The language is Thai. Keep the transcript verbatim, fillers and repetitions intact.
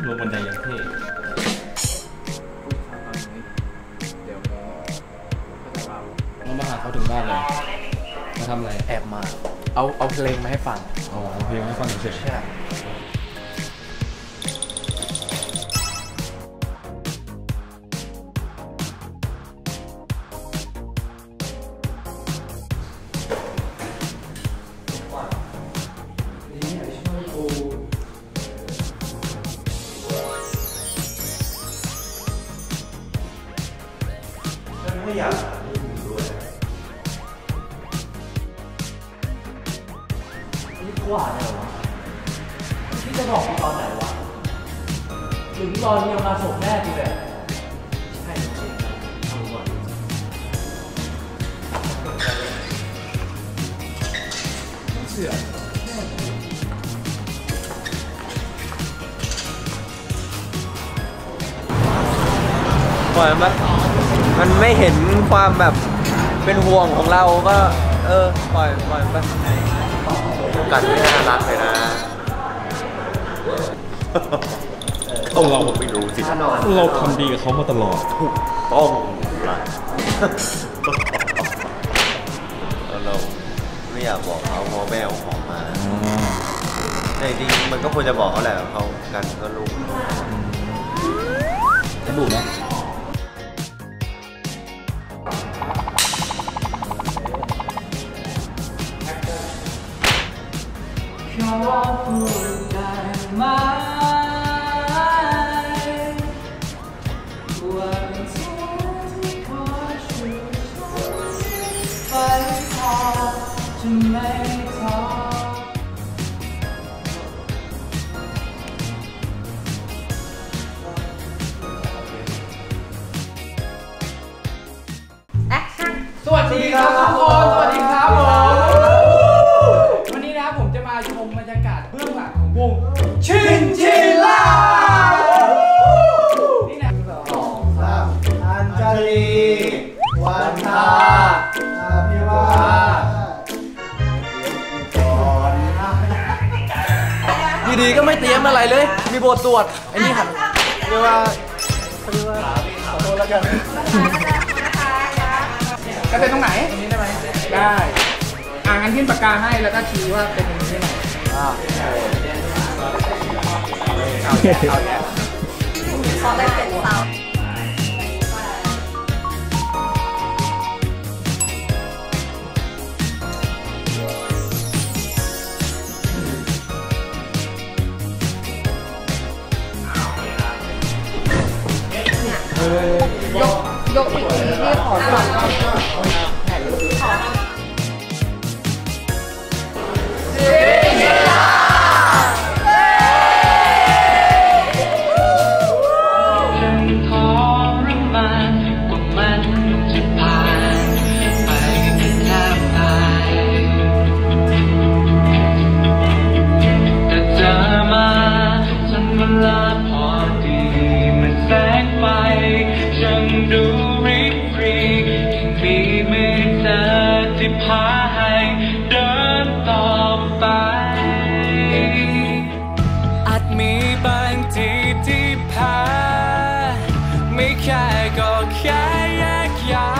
ลงบันไดยังเท่เดี๋ยวเรามาหาเขาถึงบ้านเลยมาทำอะไรแอบมาเอาเอาเพลงมาให้ฟังอ๋อเอาเพลงมาให้ฟังเฉยๆใช่ไม่อยากด้วยนี่กว่าเนี่ยวะพี่จะบอกตอนไหนวะหรือตอนยังมาส่งแม่ดีแบบใช่จริงๆเอาก่อนเสือปล่อยมันมันไม่เห็นความแบบเป็นห่วงของเราก็เออปล่อยปล่อยมันกันไม่น่ารักเลยนะต้องเราไม่รู้สิเราทำดีกับเขามาตลอดถูกต้องละเราไม่อยากบอกเขาเพราะแม่เอาของมาแต่จริงมันก็ควรจะบอกเขาแหละเขากันก็รู้จะดูไหมขอพูดได้ไหมว่าเป็นเธอที่คอยช่วยฉันไปพอจะไม่ท้อแอคชั่นสวัสดีครับทุกคนสวัสดีครับผมวันนี้นะผมจะมาชมบรรยากาศเบื้องหลังของวงชินชิล่านี่นะสองสามอัญชลีวันทาอภิวาดีๆก็ไม่เตรียมอะไรเลยมีบทสวดไอ้นี่หันเรียกว่าเรียกว่าขอโทษแล้วกันจะเป็นตรงไหนตรงนี้ได้ไหมได้อ่างั้นทิ้งปากกาให้แล้วก็ชี้ว่าเป็นตรงนี้ได้ไหมอ่าเอาแย่เอาแย่ขอเลยเป็นเสายกยกอีกทีนี่ขอก่อนขอดูริบรียังมีมือเธอที่พาให้เดินต่อไปอาจมีบางทีที่แพ้ไม่แค่ก็แค่แยกย้าย